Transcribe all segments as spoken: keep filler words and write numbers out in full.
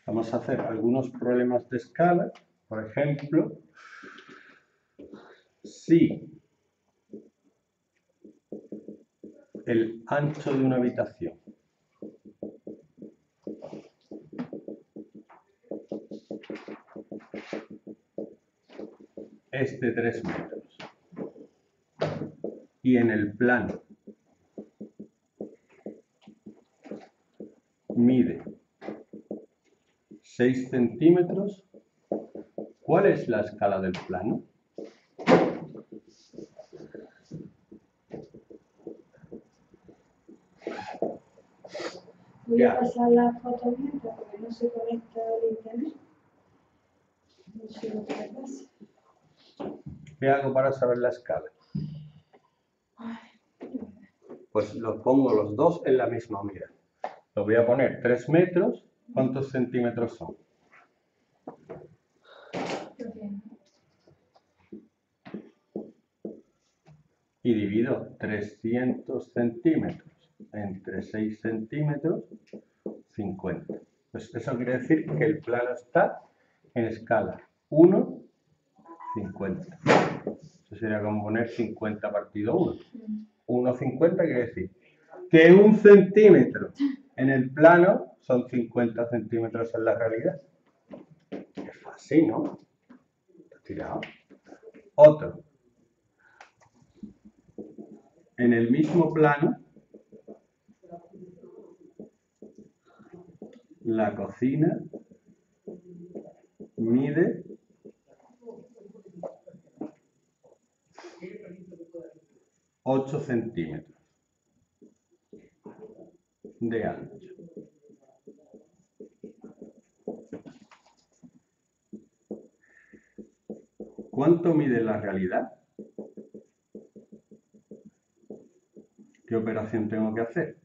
Vamos a hacer algunos problemas de escala. Por ejemplo, si el ancho de una habitación es de tres metros y en el plano mide seis centímetros, ¿cuál es la escala del plano? Voy a pasar la foto mientras porque no se conecta al internet. No sé lo que me pasa. ¿Qué hago para saber la escala? Pues los pongo los dos en la misma unidad. Lo voy a poner tres metros. ¿Cuántos centímetros son? Y divido trescientos centímetros entre seis centímetros, cincuenta. Pues eso quiere decir que el plano está en escala uno, cincuenta. Eso sería como poner cincuenta partido uno. uno, cincuenta quiere decir que un centímetro en el plano son cincuenta centímetros en la realidad. Es fácil, ¿no? Está tirado. Otro. En el mismo plano, la cocina mide ocho centímetros de ancho. ¿Cuánto mide la realidad? ¿Qué operación tengo que hacer?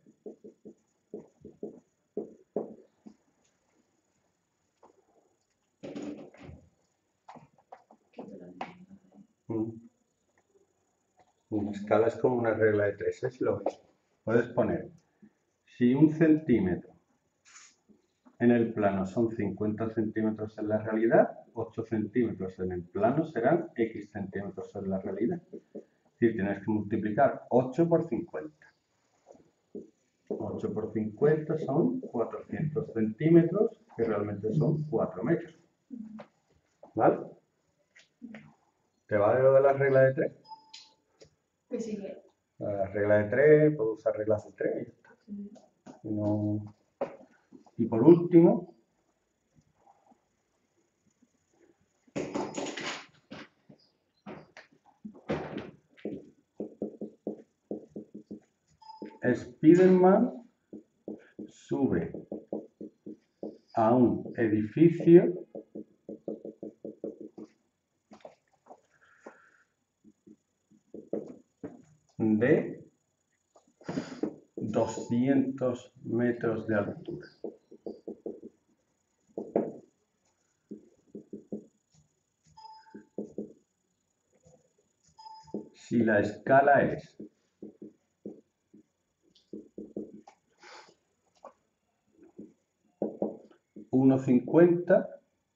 Una escala es como una regla de tres, es lo mismo. Puedes poner, si un centímetro en el plano son cincuenta centímetros en la realidad, ocho centímetros en el plano serán X centímetros en la realidad. Es decir, tienes que multiplicar ocho por cincuenta. ocho por cincuenta son cuatrocientos centímetros, que realmente son cuatro metros. ¿Vale? ¿Te vale lo de la regla de tres? ¿Qué sigue? La regla de tres, puedo usar reglas de tres y ya está. Y, no... y por último, Spiderman sube a un edificio de doscientos metros de altura. Si la escala es uno cincuenta,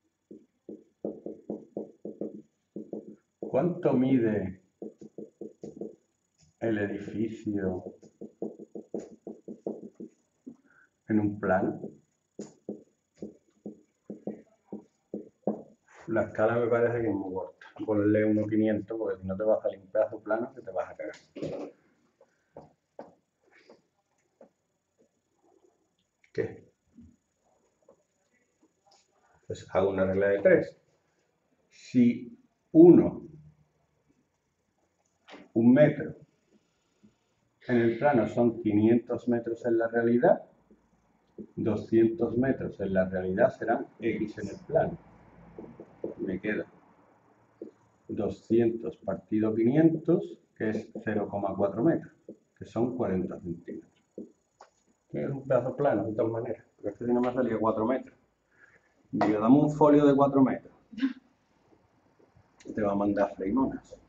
¿cuánto mide el edificio en un plano? La escala me parece que es muy corta. Ponle uno quinientos porque si no te va a salir un pedazo plano que te vas a cagar. ¿Qué? Pues hago una regla de tres. Si uno, un metro, en el plano son quinientos metros en la realidad, doscientos metros en la realidad serán X en el plano. Me queda doscientos partido quinientos, que es cero coma cuatro metros, que son cuarenta centímetros. Es un pedazo plano, de todas maneras, pero es que si no me salía cuatro metros. Digo, dame un folio de cuatro metros. Te va a mandar freimonas.